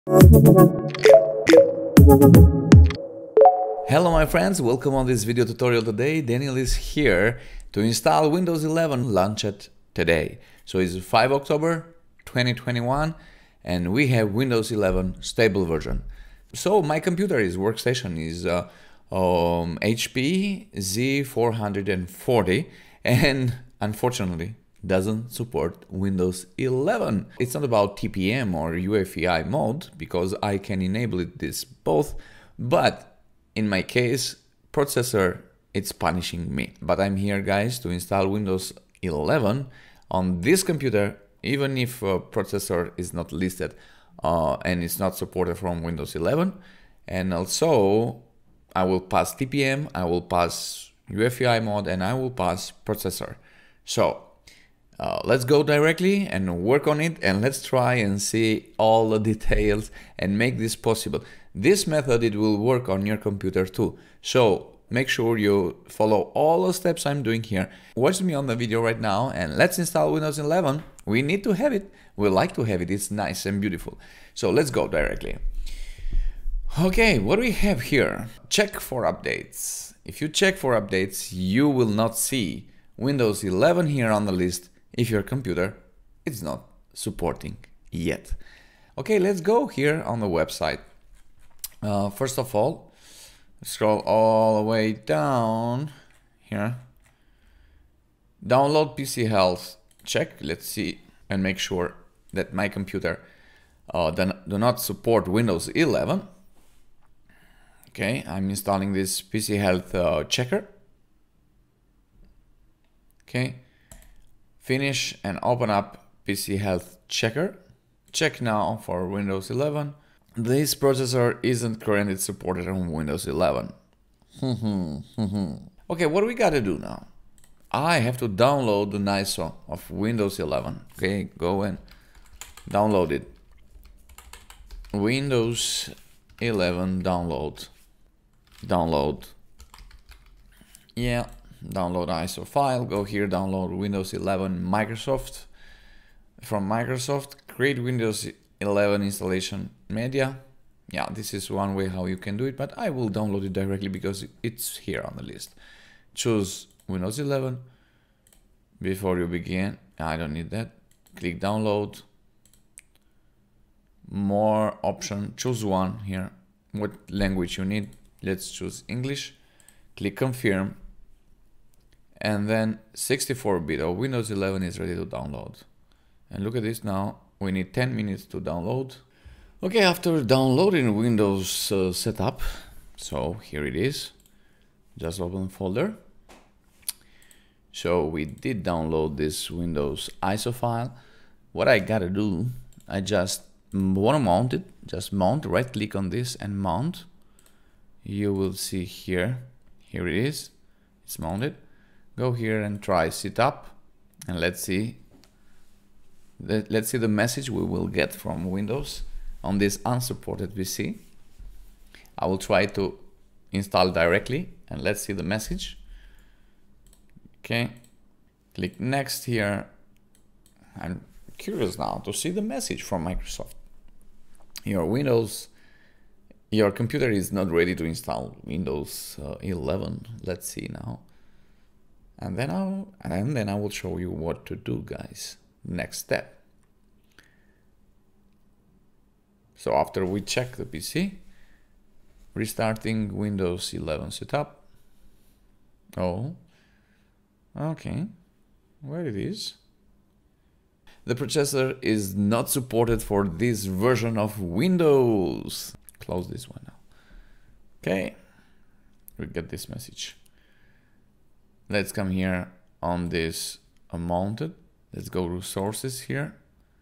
Hello my friends, welcome on this video tutorial today. Daniel is here to install Windows 11 launched today. So it's 5 October 2021 and we have Windows 11 stable version. So my computer is workstation is HP Z440 and unfortunately doesn't support Windows 11. It's not about TPM or UEFI mode because I can enable this both, but in my case, processor, it's punishing me. But I'm here, guys, to install Windows 11 on this computer, even if processor is not listed and it's not supported from Windows 11. And also, I will pass TPM, I will pass UEFI mode, and I will pass processor. So let's go directly and work on it, and let's try and see all the details and make this possible. This method, it will work on your computer too. So make sure you follow all the steps I'm doing here. Watch me on the video right now and let's install Windows 11. We need to have it. We like to have it. It's nice and beautiful. So let's go directly. Okay, what do we have here? Check for updates. If you check for updates, you will not see Windows 11 here on the list if your computer is not supporting yet. Okay, let's go here on the website. First of all, scroll all the way down here. Download PC Health. Check. Let's see and make sure that my computer do not support Windows 11. Okay, I'm installing this PC Health checker. Okay, finish and open up PC Health checker. Check now for Windows 11. This processor isn't currently supported on Windows 11. Okay, what do we gotta do now? I have to download the ISO of Windows 11. Okay, go and download it. Windows 11 download. Yeah, download ISO file. Go here, download Windows 11 Microsoft. From Microsoft, create Windows 11 installation media. Yeah, this is one way how you can do it, but I will download it directly because it's here on the list. Choose Windows 11 before you begin. I don't need that. Click download. More option, choose one here. What language you need? Let's choose English. Click confirm. And then 64-bit of Windows 11 is ready to download. And look at this now. We need 10 minutes to download. Okay, after downloading Windows setup, so here it is. Just open folder. So we did download this Windows ISO file. What I gotta do, I just wanna mount it. Just mount, right click on this and mount. You will see here. Here it is. It's mounted. Go here and try setup, and let's see. Let's see the message we will get from Windows on this unsupported PC. I will try to install directly and let's see the message. Okay, click next here. I'm curious now to see the message from Microsoft. Your computer is not ready to install Windows 11. Let's see now. And then I will show you what to do, guys. Next step. So after we check the PC, restarting Windows 11 setup. Oh, okay, where it is? The processor is not supported for this version of Windows. Close this one now. Okay, we get this message. Let's come here on this mounted. Let's go to sources here.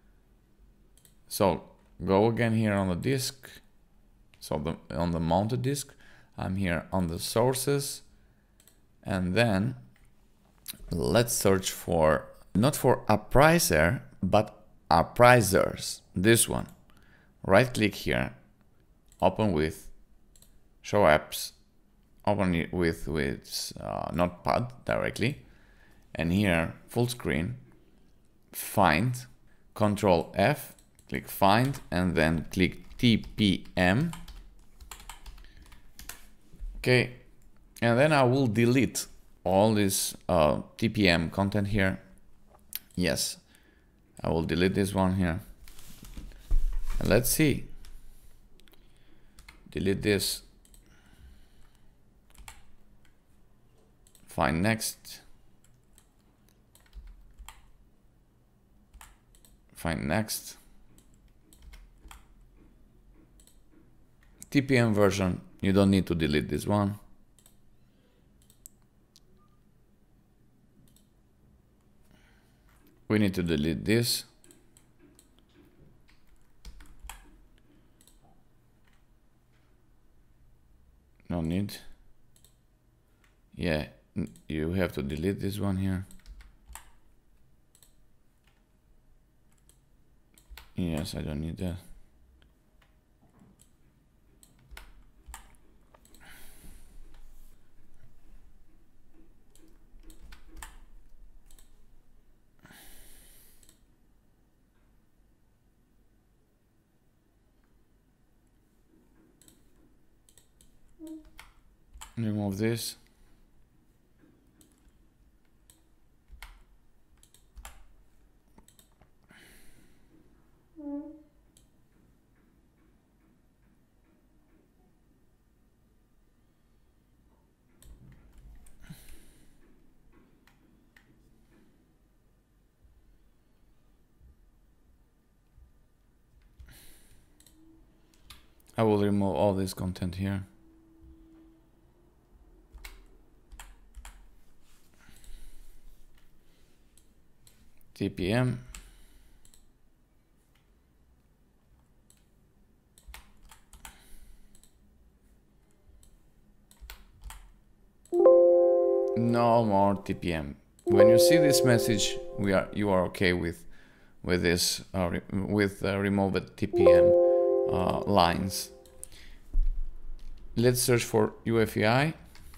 So go again here on the disk. So on the mounted disk, I'm here on the sources. And then let's search for, not for appraiser, but appraisers. This one. Right click here, open with, show apps, open it with notepad directly. And here, full screen, find, Control F, click find, and then click TPM. Okay, and then I will delete all this TPM content here. Yes, I will delete this one here. And let's see. Delete this. Find next. Find next. TPM version, you don't need to delete this one. We need to delete this. No need. Yeah, you have to delete this one here. Yes, I don't need that. Remove this. I will remove all this content here. TPM. No more TPM. When you see this message, you are okay with this removed TPM lines. Let's search for UEFI.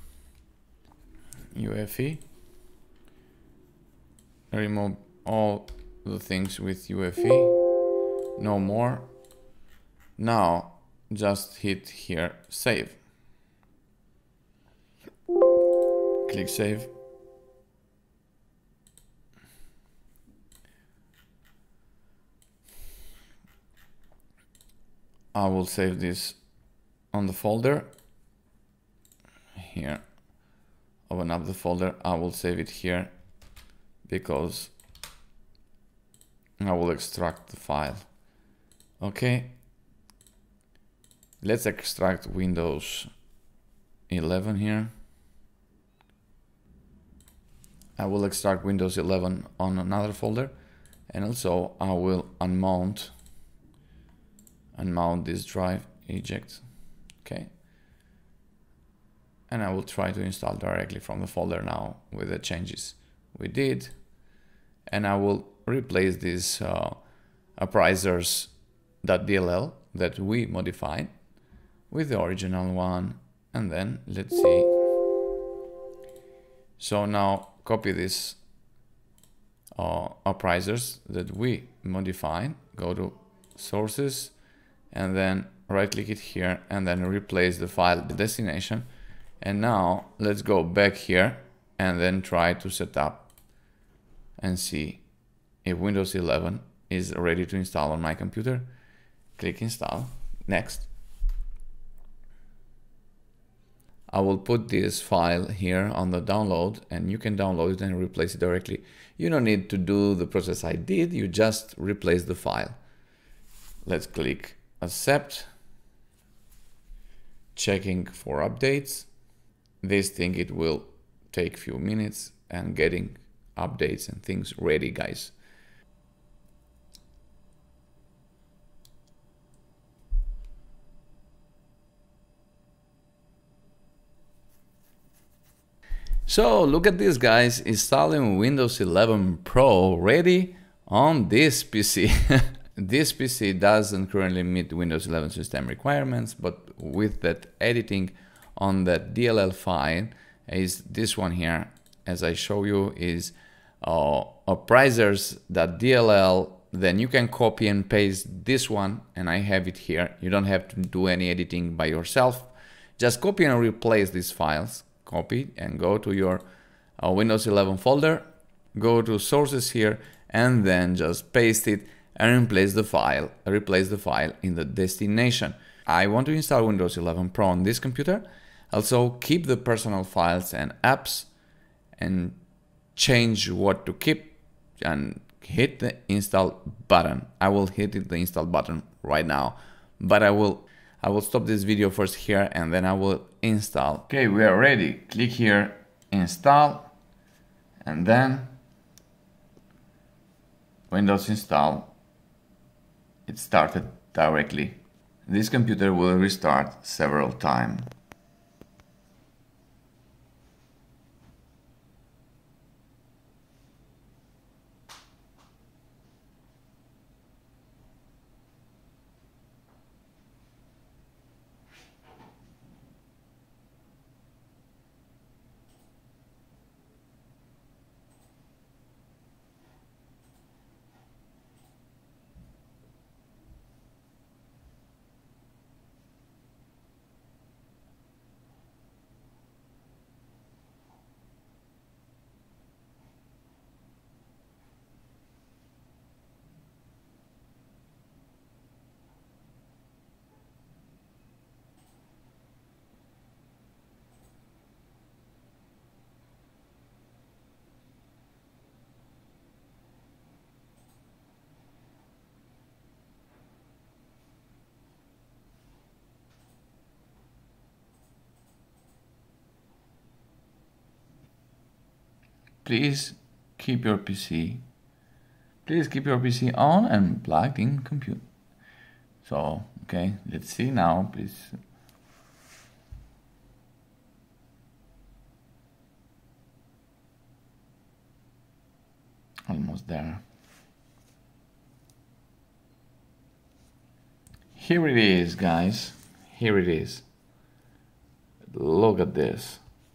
UEFI. Remove all the things with UEFI. No more. Now just hit here save. Click save. I will save this on the folder here. Open up the folder. I will save it here because I will extract the file. Okay, let's extract Windows 11 here. I will extract Windows 11 on another folder, and also I will unmount this drive, eject. Okay, and I will try to install directly from the folder now with the changes we did, and I will replace this appraiserres.dll that we modified with the original one, and then let's see. So now copy this appraisers that we modified, go to sources, and then right click it here and then replace the file destination. And now let's go back here and then try to set up and see if Windows 11 is ready to install on my computer. Click install, next. I will put this file here on the download, and you can download it and replace it directly. You don't need to do the process I did, you just replace the file. Let's click accept, checking for updates. This thing, it will take few minutes and getting updates and things ready, guys. So look at this, guys, installing Windows 11 Pro ready on this PC. This PC doesn't currently meet Windows 11 system requirements, but with that editing on that DLL file is this one here, as I show you, is appraiserres.dll then you can copy and paste this one, and I have it here. You don't have to do any editing by yourself. Just copy and replace these files. Copy and go to your Windows 11 folder, go to sources here, and then just paste it and replace the file in the destination. I want to install Windows 11 Pro on this computer. Also keep the personal files and apps and change what to keep and hit the install button. I will hit the install button right now, but I will stop this video first here and then I will install. Okay, we are ready. Click here, install, and then Windows install. It started directly. This computer will restart several times. Please keep your PC on and plugged in computer. So, okay, let's see now, please. Almost there. Here it is, guys. Here it is. Look at this.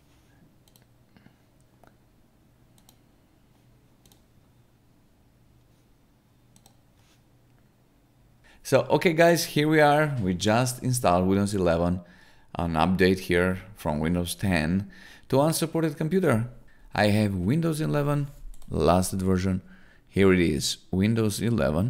So, okay guys, here we are. We just installed Windows 11, an update here from Windows 10 to unsupported computer. I have Windows 11, last version. Here it is, Windows 11,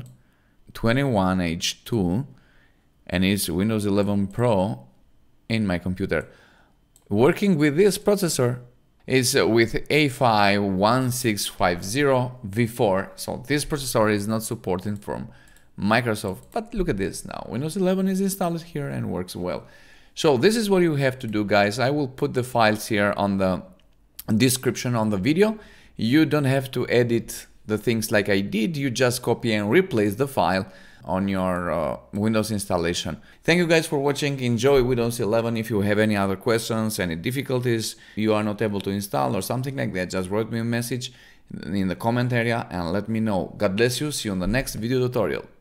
21H2, and it's Windows 11 Pro in my computer. Working with this processor is with UEFI 1650 V4. So this processor is not supported from Microsoft, but look at this now. Windows 11 is installed here and works well. So this is what you have to do, guys. I will put the files here on the description on the video. You don't have to edit the things like I did. You just copy and replace the file on your Windows installation. Thank you guys for watching. Enjoy Windows 11. If you have any other questions, any difficulties you are not able to install or something like that, just write me a message in the comment area and let me know. God bless you. See you on the next video tutorial.